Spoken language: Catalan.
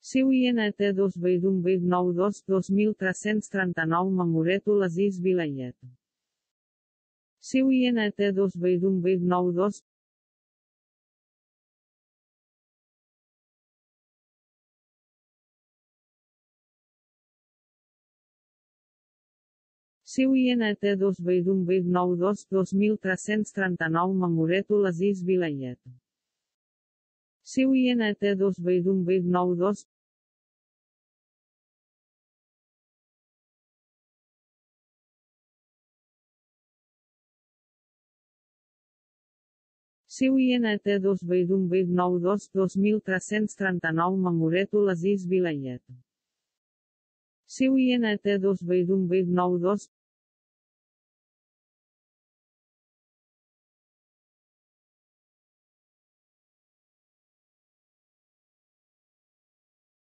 CUINET281892 Mamuret Aziz Vilayet. CUINET281892 CUINET281892 Mamuret Aziz Vilayet. CUINET281892 CUINET281892 Mamuret Aziz Vilayet. CUINET281892